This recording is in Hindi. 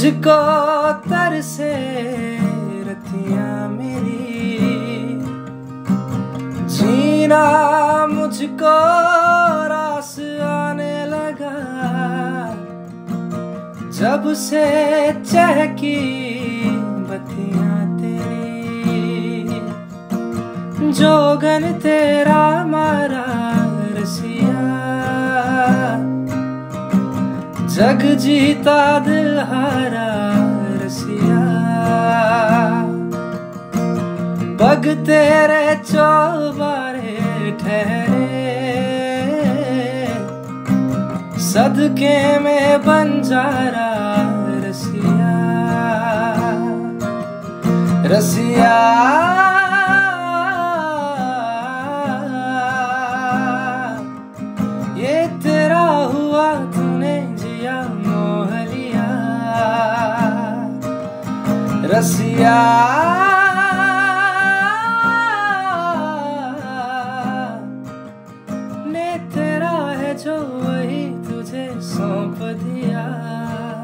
तुझको तरसे रतियां मेरी, जीना मुझको रास आने लगा जब से चहकी बत्तियां तेरी। जोगन तेरा मारा रसिया, जग जीता दिल हारा रसिया। पग तेरे चौबारे ठहरे, सदके में बंजारा रसिया। रसिया ये तेरा हुआ, तूने जिया मोह लिया। रसिया ने तेरा है जो वही तुझे सौंप दिया।